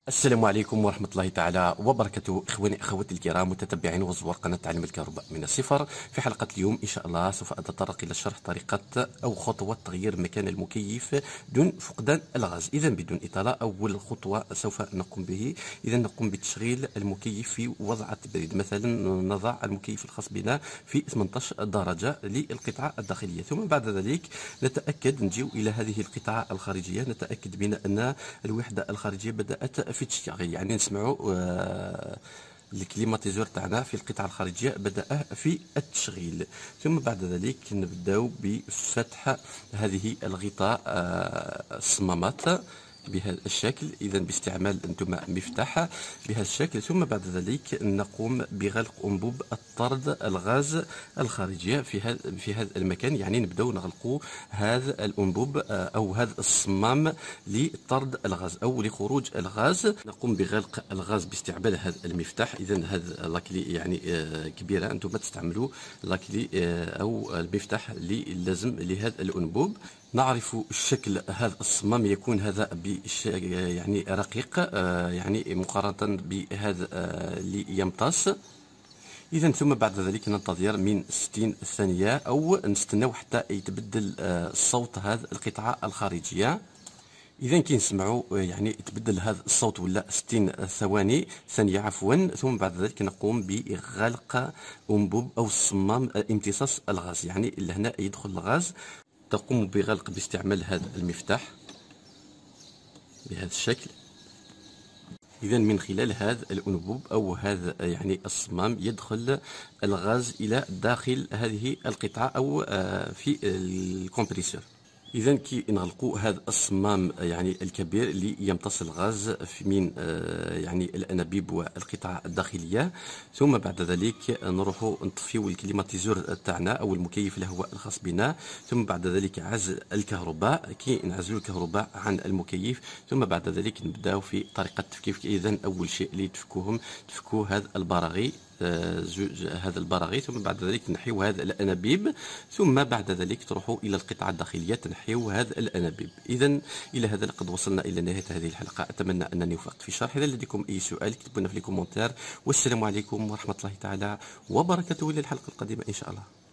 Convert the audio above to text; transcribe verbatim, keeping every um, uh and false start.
السلام عليكم ورحمة الله تعالى وبركاته. إخواني أخواتي الكرام متتبعين وزوار قناة تعلم الكهرباء من الصفر. في حلقة اليوم إن شاء الله سوف أتطرق إلى شرح طريقة أو خطوات تغيير مكان المكيف دون فقدان الغاز. إذا بدون إطالة، أول خطوة سوف نقوم به إذا نقوم بتشغيل المكيف في وضع التبريد. مثلا نضع المكيف الخاص بنا في ثمانية عشر درجة للقطعة الداخلية، ثم بعد ذلك نتأكد نجيو إلى هذه القطعة الخارجية، نتأكد بنا أن الوحدة الخارجية بدأت في التشغيل، يعني نسمعوا آه الكليماتيزور تاعنا في القطعة الخارجية بدأ في التشغيل. ثم بعد ذلك نبداو بفتح هذه الغطاء آه الصمامات بهذا الشكل، اذا باستعمال انتم مفتاح بهذا الشكل. ثم بعد ذلك نقوم بغلق انبوب الطرد الغاز الخارجيه في هذا في هذا المكان، يعني نبداو نغلقوا هذا الانبوب او هذا الصمام لطرد الغاز او لخروج الغاز. نقوم بغلق الغاز باستعمال هذا المفتاح. اذا هذا لاكلي يعني كبيره، انتم تستعملوا لاكلي او المفتاح اللي لازم لهذا الانبوب. نعرف الشكل هذا الصمام يكون هذا يعني رقيق، يعني مقارنة بهذا اللي يمتص. إذا ثم بعد ذلك ننتظر من ستين ثانية أو نستناو حتى يتبدل الصوت هذا القطعة الخارجية. إذا كي نسمعوا يعني تبدل هذا الصوت ولا ستين ثواني ثانية عفوا، ثم بعد ذلك نقوم بغلق أنبوب أو الصمام امتصاص الغاز، يعني لهنا يدخل الغاز. تقوم بغلق باستعمال هذا المفتاح بهذا الشكل. إذا من خلال هذا الأنبوب أو هذا يعني الصمام يدخل الغاز إلى داخل هذه القطعة أو في الكمبريسور. إذا كي نغلقوا هذا الصمام يعني الكبير اللي يمتص الغاز من يعني الأنابيب والقطعة الداخلية، ثم بعد ذلك نروحوا نطفيو الكليماتيزور تاعنا أو المكيف الهواء الخاص بنا. ثم بعد ذلك عزل الكهرباء، كي نعزلوا الكهرباء عن المكيف. ثم بعد ذلك نبداو في طريقة التفكيك. إذا أول شيء اللي تفكوهم تفكوا هذا البراغي، زوج هذا البراغي، ثم بعد ذلك تنحيو هذا الانابيب. ثم بعد ذلك تروحوا الى القطعه الداخليه تنحيو هذا الانابيب. اذا الى هذا لقد وصلنا الى نهايه هذه الحلقه، اتمنى انني وفقت في الشرح. اذا لديكم اي سؤال اكتبوا لنا في الكومنتار، والسلام عليكم ورحمه الله تعالى وبركاته. الى الحلقه القادمه ان شاء الله.